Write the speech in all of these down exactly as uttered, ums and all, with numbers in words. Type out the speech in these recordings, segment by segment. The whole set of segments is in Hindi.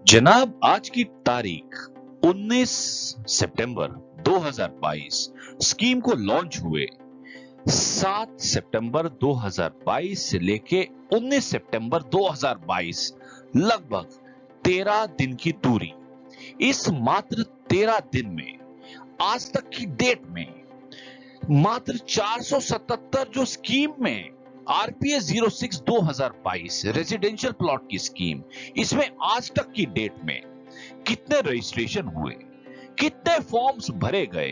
जनाब, आज की तारीख उन्नीस सितंबर दो हज़ार बाईस। स्कीम को लॉन्च हुए सात सितंबर दो हज़ार बाईस से लेके उन्नीस सितंबर दो हज़ार बाईस, लगभग तेरह दिन की दूरी। इस मात्र तेरह दिन में आज तक की डेट में मात्र चार सौ सतहत्तर जो स्कीम में आरपीएस ज़ीरो सिक्स दो हज़ार बाईस रेजिडेंशियल प्लॉट की स्कीम, इसमें आज तक की डेट में कितने रजिस्ट्रेशन हुए, कितने फॉर्म्स भरे गए।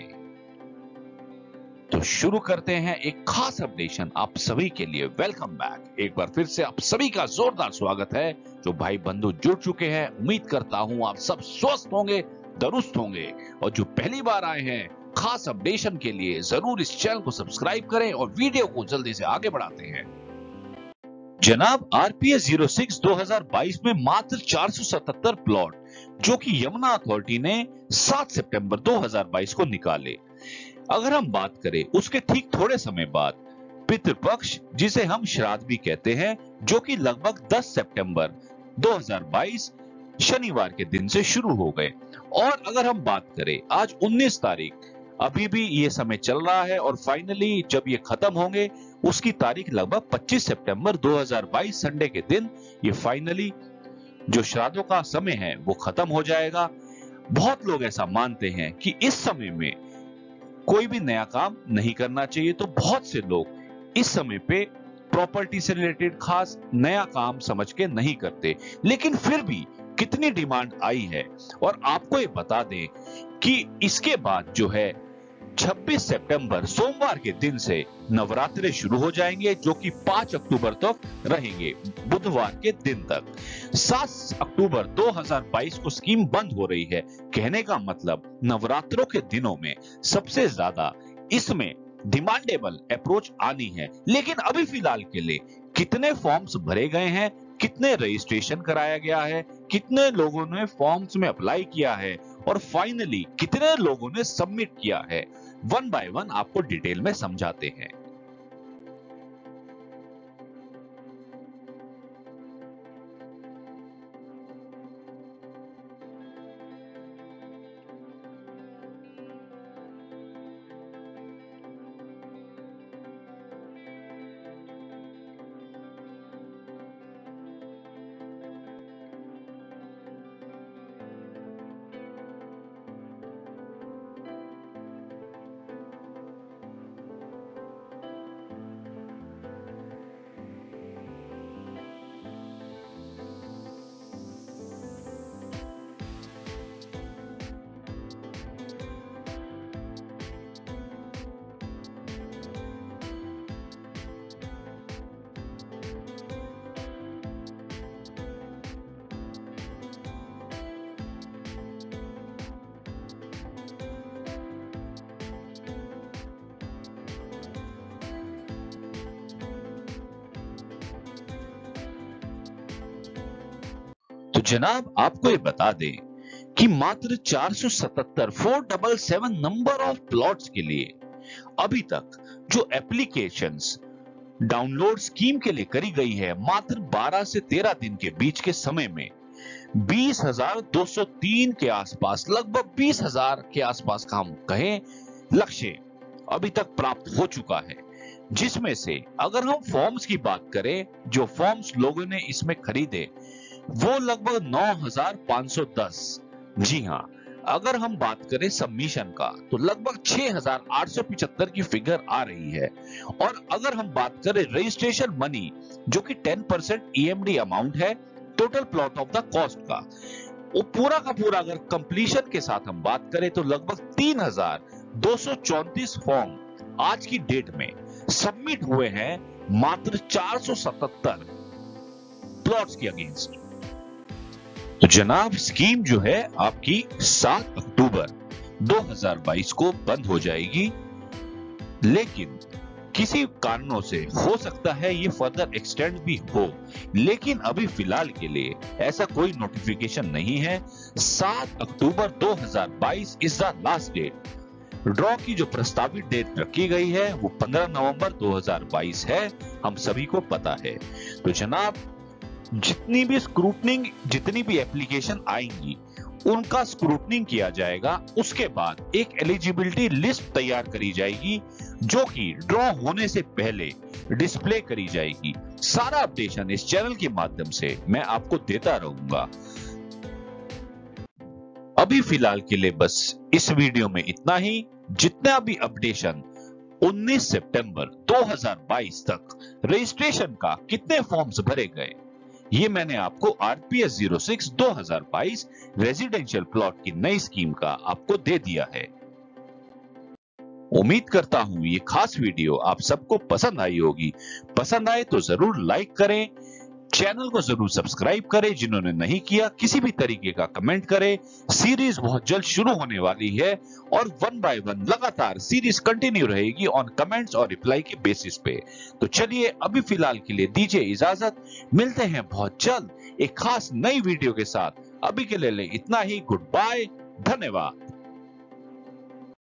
तो शुरू करते हैं एक खास अपडेशन आप सभी के लिए। Welcome back. एक बार फिर से आप सभी का जोरदार स्वागत है। जो भाई बंधु जुड़ चुके हैं, उम्मीद करता हूं आप सब स्वस्थ होंगे, दुरुस्त होंगे, और जो पहली बार आए हैं खास अपडेशन के लिए जरूर इस चैनल को सब्सक्राइब करें और वीडियो को जल्दी से आगे बढ़ाते हैं। जनाब, आरपीएस ज़ीरो सिक्स दो हज़ार बाईस में मात्र चार सौ सतहत्तर प्लॉट जो कि यमुना अथॉरिटी ने सात सितंबर दो हज़ार बाईस को निकाले। अगर हम बात करें उसके ठीक थोड़े समय बाद पितृपक्ष, जिसे हम श्राद्ध भी कहते हैं, जो कि लगभग दस सितंबर दो हज़ार बाईस शनिवार के दिन से शुरू हो गए। और अगर हम बात करें आज उन्नीस तारीख, अभी भी ये समय चल रहा है और फाइनली जब ये खत्म होंगे उसकी तारीख लगभग पच्चीस सितंबर दो हज़ार बाईस संडे के दिन ये फाइनली जो श्राद्धों का समय है वो खत्म हो जाएगा। बहुत लोग ऐसा मानते हैं कि इस समय में कोई भी नया काम नहीं करना चाहिए, तो बहुत से लोग इस समय पे प्रॉपर्टी से रिलेटेड खास नया काम समझ के नहीं करते। लेकिन फिर भी कितनी डिमांड आई है, और आपको ये बता दें कि इसके बाद जो है छब्बीस सितंबर सोमवार के दिन से नवरात्रे शुरू हो जाएंगे, जो कि पाँच अक्टूबर तक रहेंगे, बुधवार के दिन तक। सात अक्टूबर दो हज़ार बाईस को स्कीम बंद हो रही है। कहने का मतलब नवरात्रों के दिनों में सबसे ज्यादा इसमें डिमांडेबल अप्रोच आनी है। लेकिन अभी फिलहाल के लिए कितने फॉर्म्स भरे गए हैं, कितने रजिस्ट्रेशन कराया गया है, कितने लोगों ने फॉर्म्स में अप्लाई किया है, और फाइनली कितने लोगों ने सबमिट किया है, वन बाय वन आपको डिटेल में समझाते हैं। तो जनाब, आपको ये बता दें कि मात्र चार सौ सतहत्तर चार सौ सतहत्तर नंबर ऑफ प्लॉट्स के लिए अभी तक जो एप्लीकेशंस डाउनलोड स्कीम के लिए करी गई है, मात्र बारह से तेरह दिन के बीच के समय में बीस हज़ार दो सौ तीन के आसपास, लगभग बीस हज़ार के आसपास का हम कहें लक्ष्य अभी तक प्राप्त हो चुका है। जिसमें से अगर हम फॉर्म्स की बात करें, जो फॉर्म्स लोगों ने इसमें खरीदे वो लगभग नौ हज़ार पाँच सौ दस। जी हां, अगर हम बात करें सबमिशन का तो लगभग छह हज़ार आठ सौ पचहत्तर की फिगर आ रही है। और अगर हम बात करें रजिस्ट्रेशन मनी, जो कि दस परसेंट ईएमडी अमाउंट है total plot of the cost का, वो पूरा का पूरा अगर कंप्लीशन के साथ हम बात करें तो लगभग तीन हज़ार दो सौ चौंतीस फॉर्म आज की डेट में सबमिट हुए हैं मात्र चार सौ सतहत्तर प्लॉट्स के अगेंस्ट। तो जनाब, स्कीम जो है आपकी सात अक्टूबर दो हज़ार बाईस को बंद हो जाएगी। लेकिन किसी कारणों से हो सकता है ये फर्दर एक्सटेंड भी हो, लेकिन अभी फिलहाल के लिए ऐसा कोई नोटिफिकेशन नहीं है। सात अक्टूबर दो हज़ार बाईस is the last date. Draw की जो प्रस्तावित डेट रखी गई है वो पंद्रह नवंबर दो हज़ार बाईस है, हम सभी को पता है। तो जनाब, जितनी भी स्क्रूटनिंग जितनी भी एप्लीकेशन आएंगी उनका स्क्रूटनिंग किया जाएगा। उसके बाद एक एलिजिबिलिटी लिस्ट तैयार करी जाएगी जो कि ड्रॉ होने से पहले डिस्प्ले करी जाएगी। सारा अपडेशन इस चैनल के माध्यम से मैं आपको देता रहूंगा। अभी फिलहाल के लिए बस इस वीडियो में इतना ही। जितना भी अपडेशन उन्नीस सितंबर दो हज़ार बाईस तक रजिस्ट्रेशन का कितने फॉर्म्स भरे गए, ये मैंने आपको आरपीएस ज़ीरो सिक्स दो हज़ार बाईस रेजिडेंशियल प्लॉट की नई स्कीम का आपको दे दिया है। उम्मीद करता हूं ये खास वीडियो आप सबको पसंद आई होगी। पसंद आए तो जरूर लाइक करें, चैनल को जरूर सब्सक्राइब करें जिन्होंने नहीं किया, किसी भी तरीके का कमेंट करें। सीरीज बहुत जल्द शुरू होने वाली है और वन बाय वन लगातार सीरीज कंटिन्यू रहेगी ऑन कमेंट्स और रिप्लाई के बेसिस पे। तो चलिए अभी फिलहाल के लिए दीजिए इजाजत, मिलते हैं बहुत जल्द एक खास नई वीडियो के साथ। अभी के लिए इतना ही, गुड बाय, धन्यवाद।